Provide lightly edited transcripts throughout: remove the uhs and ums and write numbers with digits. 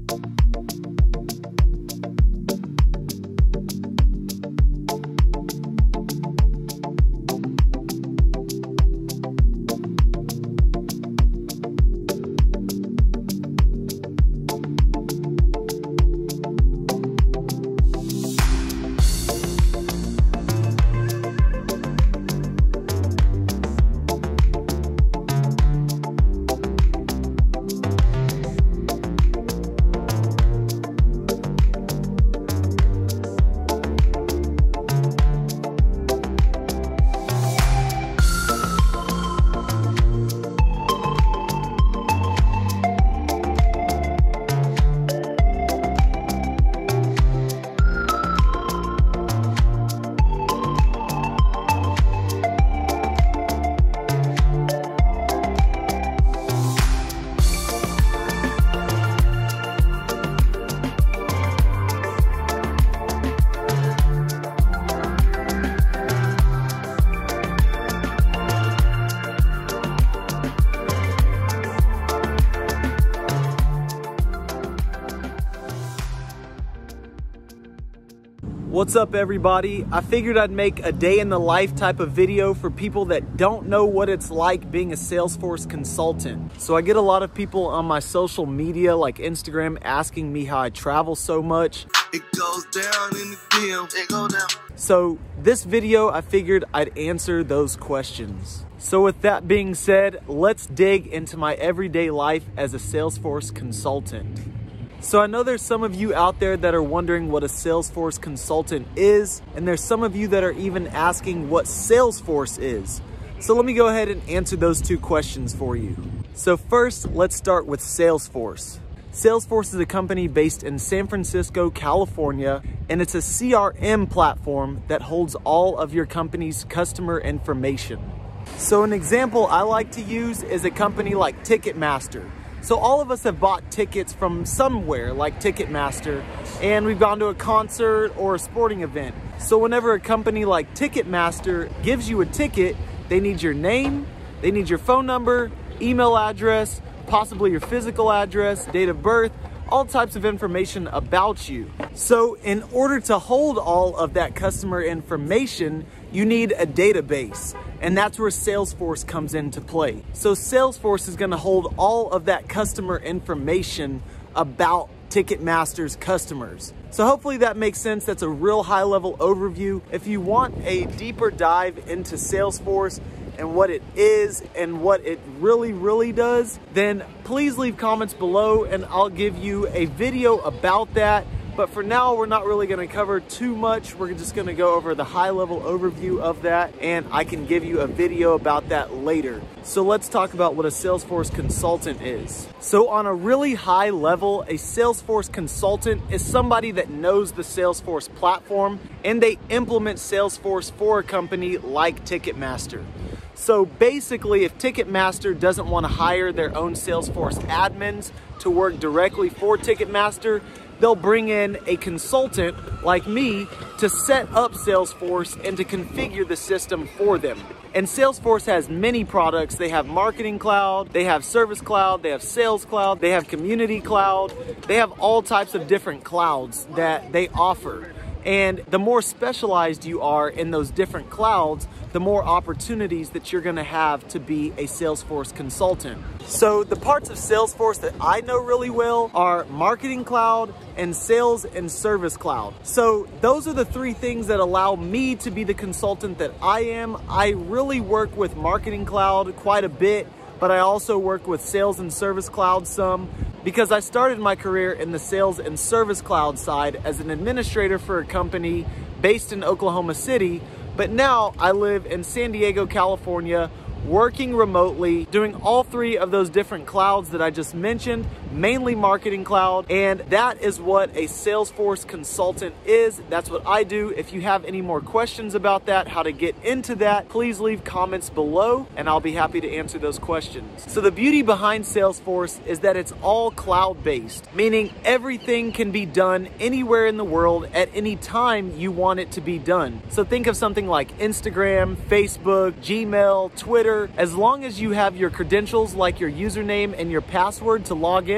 What's up everybody? I figured I'd make a day in the life type of video for people that don't know what it's like being a Salesforce consultant. So I get a lot of people on my social media like Instagram asking me how I travel so much. It goes down in the DM, it goes down. So this video, I figured I'd answer those questions. So with that being said, let's dig into my everyday life as a Salesforce consultant. So I know there's some of you out there that are wondering what a Salesforce consultant is, and there's some of you that are even asking what Salesforce is. So let me go ahead and answer those two questions for you. So first, let's start with Salesforce. Salesforce is a company based in San Francisco, California, and it's a CRM platform that holds all of your company's customer information. So an example I like to use is a company like Ticketmaster. So all of us have bought tickets from somewhere like Ticketmaster, and we've gone to a concert or a sporting event. So whenever a company like Ticketmaster gives you a ticket, they need your name, they need your phone number, email address, possibly your physical address, date of birth, all types of information about you. So in order to hold all of that customer information, you need a database, and that's where Salesforce comes into play. So Salesforce is gonna hold all of that customer information about Ticketmaster's customers. So hopefully that makes sense. That's a real high-level overview. If you want a deeper dive into Salesforce and what it is and what it really does, then please leave comments below and I'll give you a video about that. But for now, we're not really gonna cover too much. We're just gonna go over the high-level overview of that, and I can give you a video about that later. So let's talk about what a Salesforce consultant is. So on a really high level, a Salesforce consultant is somebody that knows the Salesforce platform, and they implement Salesforce for a company like Ticketmaster. So basically, if Ticketmaster doesn't want to hire their own Salesforce admins to work directly for Ticketmaster, they'll bring in a consultant like me to set up Salesforce and to configure the system for them. And Salesforce has many products. They have Marketing Cloud, they have Service Cloud, they have Sales Cloud, they have Community Cloud. They have all types of different clouds that they offer. And the more specialized you are in those different clouds, the more opportunities that you're gonna have to be a Salesforce consultant. So the parts of Salesforce that I know really well are Marketing Cloud and Sales and Service Cloud. So those are the three things that allow me to be the consultant that I am. I really work with Marketing Cloud quite a bit, but I also work with Sales and Service Cloud some, because I started my career in the Sales and Service Cloud side as an administrator for a company based in Oklahoma City, but now I live in San Diego, California, working remotely, doing all three of those different clouds that I just mentioned, mainly Marketing Cloud, and that is what a Salesforce consultant is. That's what I do. If you have any more questions about that, how to get into that, please leave comments below and I'll be happy to answer those questions. So the beauty behind Salesforce is that it's all cloud-based, meaning everything can be done anywhere in the world at any time you want it to be done. So think of something like Instagram, Facebook, Gmail, Twitter. As long as you have your credentials like your username and your password to log in,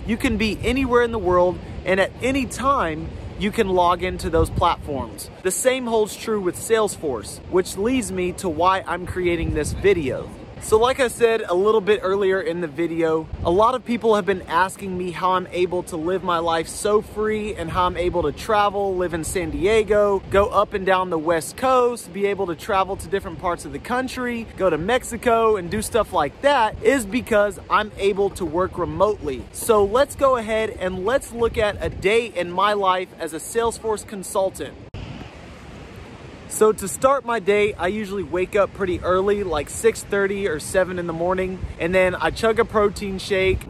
You can be anywhere in the world, and at any time, you can log into those platforms. The same holds true with Salesforce, which leads me to why I'm creating this video. So like I said a little bit earlier in the video, a lot of people have been asking me how I'm able to live my life so free and how I'm able to travel, live in San Diego, go up and down the West Coast, be able to travel to different parts of the country, go to Mexico and do stuff like that, is because I'm able to work remotely. So let's go ahead and let's look at a day in my life as a Salesforce consultant. So to start my day, I usually wake up pretty early, like 6:30 or 7 in the morning, and then I chug a protein shake.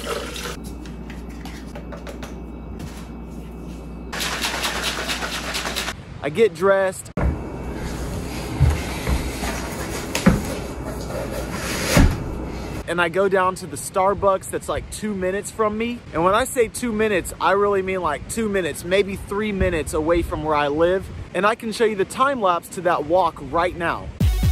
I get dressed. And I go down to the Starbucks that's like 2 minutes from me. And when I say 2 minutes, I really mean like 2 minutes, maybe 3 minutes away from where I live. And I can show you the time lapse to that walk right now.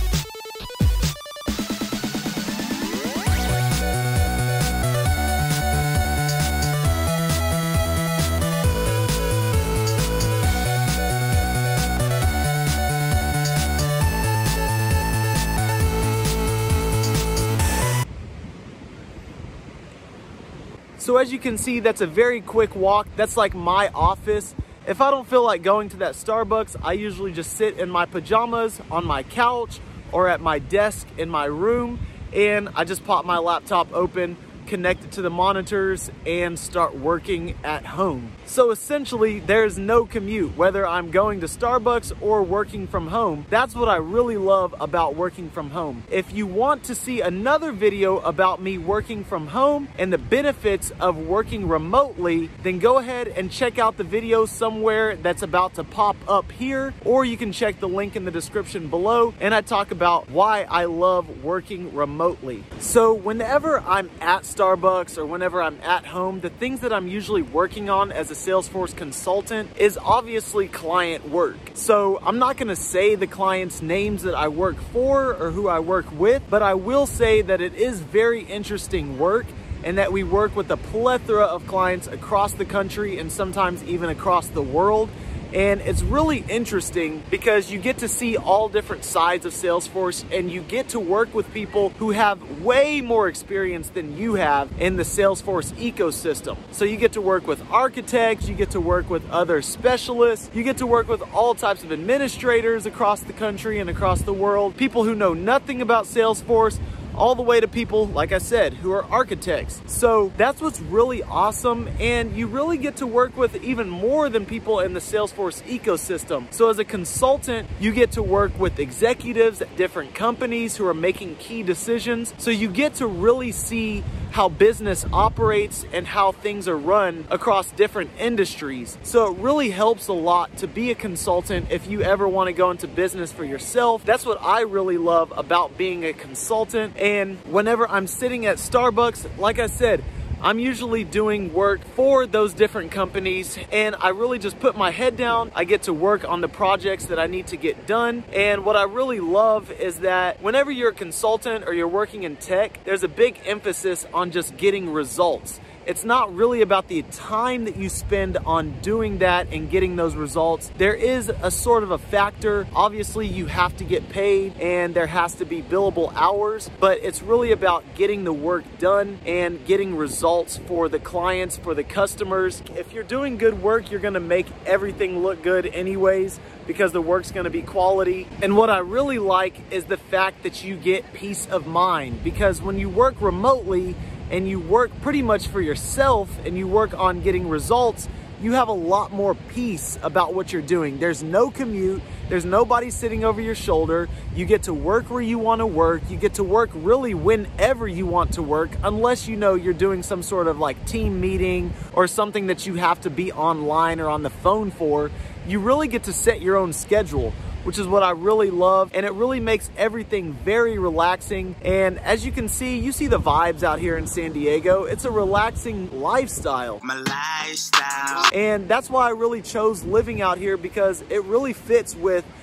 So as you can see, that's a very quick walk. That's like my office. If I don't feel like going to that Starbucks, I usually just sit in my pajamas on my couch or at my desk in my room, and I just pop my laptop open, connect it to the monitors, and start working at home. So essentially, there's no commute, whether I'm going to Starbucks or working from home. That's what I really love about working from home. If you want to see another video about me working from home and the benefits of working remotely, then go ahead and check out the video somewhere that's about to pop up here, or you can check the link in the description below, and I talk about why I love working remotely. So whenever I'm at Starbucks or whenever I'm at home, the things that I'm usually working on as a Salesforce consultant is obviously client work. So I'm not gonna say the clients' names that I work for or who I work with, but I will say that it is very interesting work and that we work with a plethora of clients across the country and sometimes even across the world. And it's really interesting because you get to see all different sides of Salesforce, and you get to work with people who have way more experience than you have in the Salesforce ecosystem. So you get to work with architects, you get to work with other specialists, you get to work with all types of administrators across the country and across the world, people who know nothing about Salesforce, all the way to people, like I said, who are architects. So that's what's really awesome, and you really get to work with even more than people in the Salesforce ecosystem. So as a consultant, you get to work with executives at different companies who are making key decisions. So you get to really see how business operates and how things are run across different industries. So it really helps a lot to be a consultant if you ever want to go into business for yourself. That's what I really love about being a consultant. And whenever I'm sitting at Starbucks, like I said, I'm usually doing work for those different companies, and I really just put my head down. I get to work on the projects that I need to get done. And what I really love is that whenever you're a consultant or you're working in tech, there's a big emphasis on just getting results. It's not really about the time that you spend on doing that and getting those results. There is a sort of a factor. Obviously, you have to get paid and there has to be billable hours, but it's really about getting the work done and getting results for the clients, for the customers. If you're doing good work, you're gonna make everything look good anyways, because the work's gonna be quality. And what I really like is the fact that you get peace of mind, because when you work remotely, and you work pretty much for yourself and you work on getting results, you have a lot more peace about what you're doing. There's no commute, there's nobody sitting over your shoulder. You get to work where you want to work. You get to work really whenever you want to work, unless you know you're doing some sort of like team meeting or something that you have to be online or on the phone for. You really get to set your own schedule, which is what I really love, and it really makes everything very relaxing. And as you can see, you see the vibes out here in San Diego. It's a relaxing lifestyle. My lifestyle. And that's why I really chose living out here, because it really fits with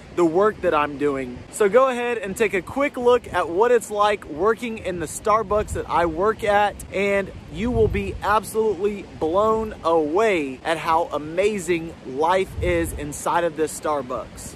the work that I'm doing. So go ahead and take a quick look at what it's like working in the Starbucks that I work at, and you will be absolutely blown away at how amazing life is inside of this Starbucks.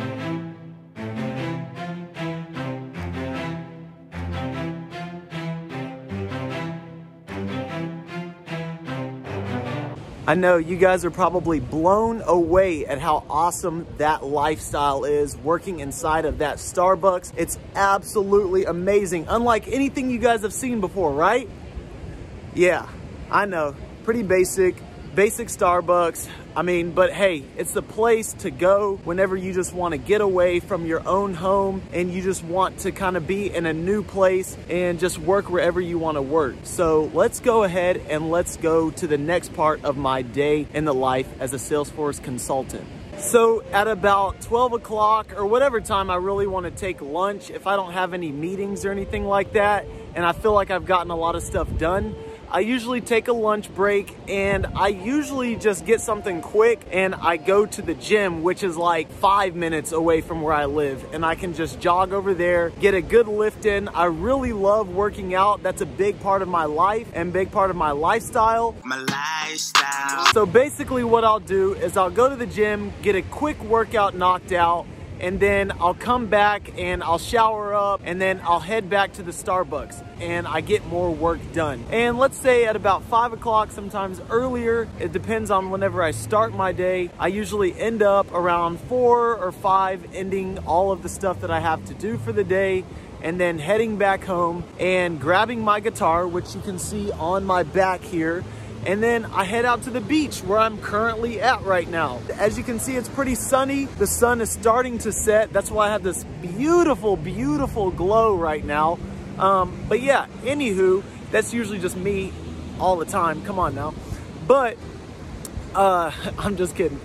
I know you guys are probably blown away at how awesome that lifestyle is working inside of that Starbucks. It's absolutely amazing, unlike anything you guys have seen before, right? Yeah, I know, pretty basic Starbucks. I mean, but hey, it's the place to go whenever you just want to get away from your own home and you just want to kind of be in a new place and just work wherever you want to work. So let's go ahead and let's go to the next part of my day in the life as a Salesforce consultant. So at about 12 o'clock or whatever time I really want to take lunch, if I don't have any meetings or anything like that, and I feel like I've gotten a lot of stuff done, I usually take a lunch break and I usually just get something quick and I go to the gym, which is like 5 minutes away from where I live, and I can just jog over there, get a good lift in. I really love working out. That's a big part of my life and big part of my lifestyle. So basically what I'll do is I'll go to the gym, get a quick workout knocked out, and then I'll come back and I'll shower up, and then I'll head back to the Starbucks and I get more work done. And let's say at about 5 o'clock, sometimes earlier, it depends on whenever I start my day, I usually end up around 4 or 5 ending all of the stuff that I have to do for the day, and then heading back home and grabbing my guitar, which you can see on my back here. And then I head out to the beach where I'm currently at right now. As you can see, it's pretty sunny. The sun is starting to set. That's why I have this beautiful, beautiful glow right now. But yeah, anywho, that's usually just me all the time. Come on now. But, I'm just kidding.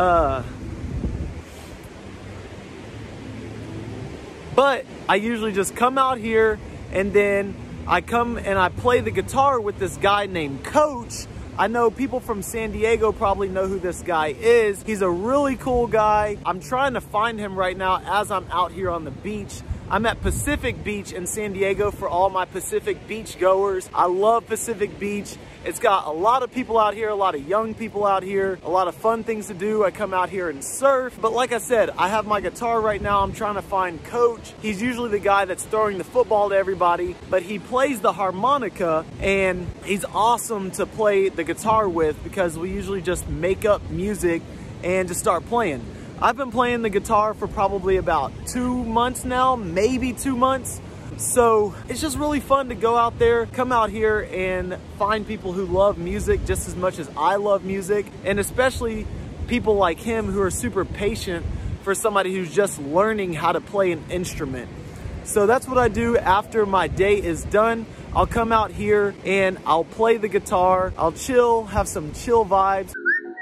But I usually just come out here and then I come and I play the guitar with this guy named Coach. I know people from San Diego probably know who this guy is. He's a really cool guy. I'm trying to find him right now as I'm out here on the beach. I'm at Pacific Beach in San Diego for all my Pacific Beach goers. I love Pacific Beach. It's got a lot of people out here, a lot of young people out here, a lot of fun things to do. I come out here and surf. But like I said, I have my guitar right now. I'm trying to find Coach. He's usually the guy that's throwing the football to everybody, but he plays the harmonica, and he's awesome to play the guitar with because we usually just make up music and just start playing. I've been playing the guitar for probably about 2 months now, maybe 2 months. So it's just really fun to go out there, come out here and find people who love music just as much as I love music. And especially people like him who are super patient for somebody who's just learning how to play an instrument. So that's what I do after my day is done. I'll come out here and I'll play the guitar. I'll chill, have some chill vibes.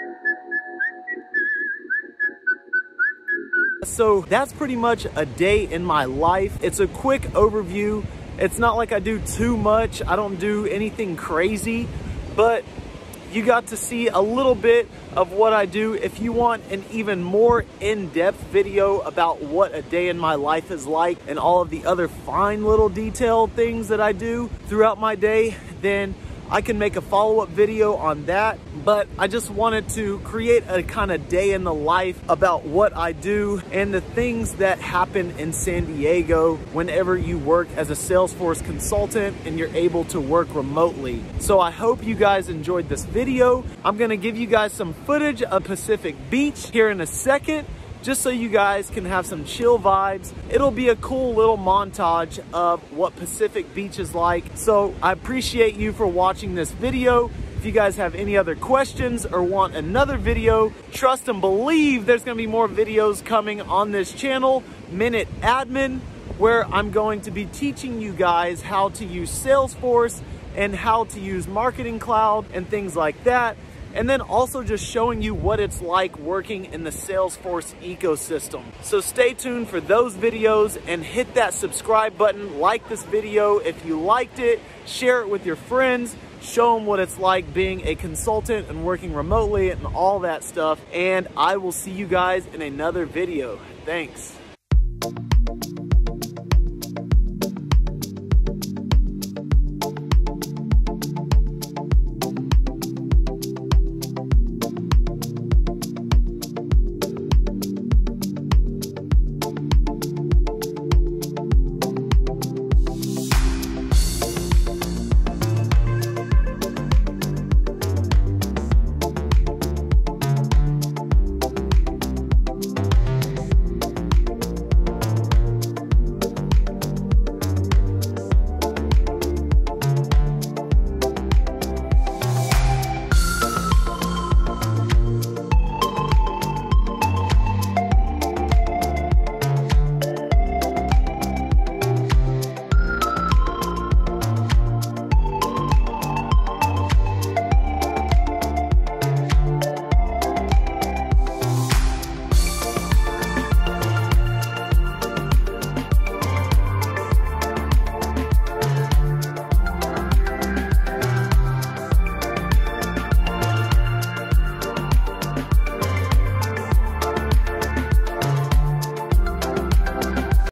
So that's pretty much a day in my life. It's a quick overview. It's not like I do too much. I don't do anything crazy, but you got to see a little bit of what I do. If you want an even more in-depth video about what a day in my life is like and all of the other fine little detailed things that I do throughout my day, then I can make a follow-up video on that. But I just wanted to create a kind of day in the life about what I do and the things that happen in San Diego whenever you work as a Salesforce consultant and you're able to work remotely. So I hope you guys enjoyed this video. I'm gonna give you guys some footage of Pacific Beach here in a second, just so you guys can have some chill vibes. It'll be a cool little montage of what Pacific Beach is like. So I appreciate you for watching this video. If you guys have any other questions or want another video, trust and believe there's gonna be more videos coming on this channel, Minute Admin, where I'm going to be teaching you guys how to use Salesforce and how to use Marketing Cloud and things like that. And then also just showing you what it's like working in the Salesforce ecosystem. So stay tuned for those videos and hit that subscribe button, like this video if you liked it, share it with your friends. show them what it's like being a consultant and working remotely and all that stuff. And I will see you guys in another video. Thanks.